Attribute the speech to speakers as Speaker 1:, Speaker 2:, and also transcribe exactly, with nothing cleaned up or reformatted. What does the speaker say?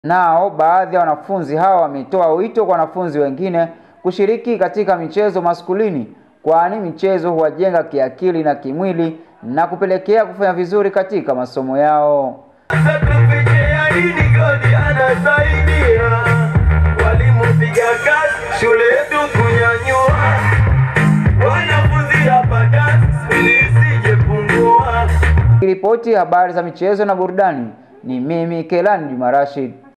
Speaker 1: Nao baadhi ya wanafunzi hawa wametoa wito kwa wanafunzi wengine kushiriki katika michezo maskulini, kwani michezo huwajenga kiakili na kimwili na kupelekea kufanya vizuri katika masomo yao. Ripoti habari za michezo na burudani, ni mimi Kelani Juma Rashid.